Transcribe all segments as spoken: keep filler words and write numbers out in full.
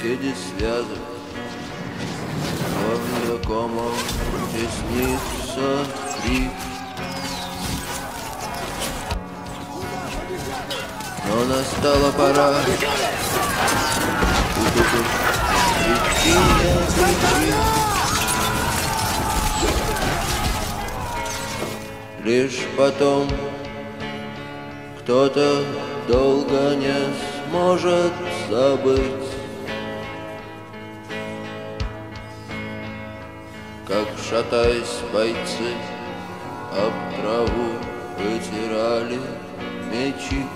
сети связок, кровью комом теснится крик. Но настала пора причине причин. Лишь потом кто-то долго не сможет забыть, как, шатаясь, бойцы об траву вытирали мечи,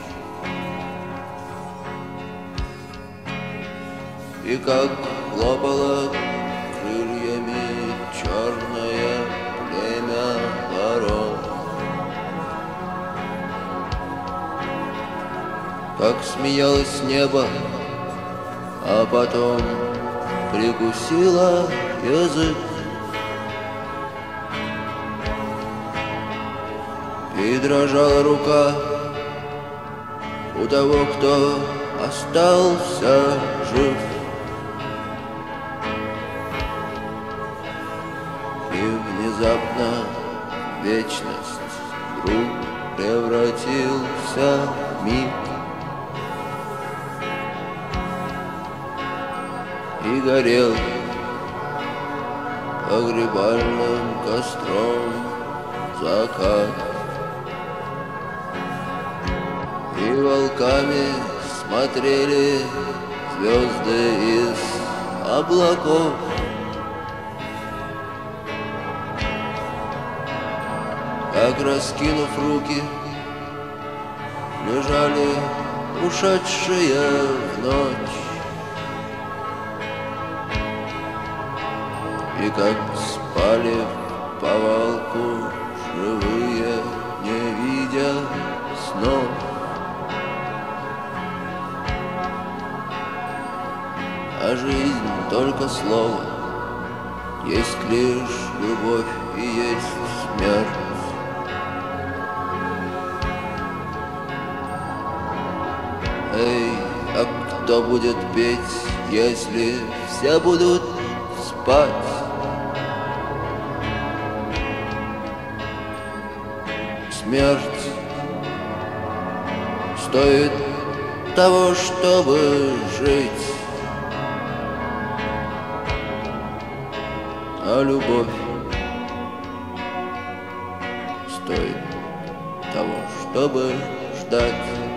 и как хлопало крыльями черное племя ворон, как смеялось небо, а потом прикусило язык, и дрожала рука у того, кто остался жив. И внезапно вечность вдруг превратился в миг, и горел погребальным костром закат, и волками смотрели звезды из облаков. Как, раскинув руки, лежали ушедшие в ночь, и как спали в повалку живые, не видя снов. А жизнь только слово, есть лишь любовь и есть смерть. Эй, а кто будет петь, если все будут спать? Смерть стоит того, чтобы жить, а любовь стоит того, чтобы ждать.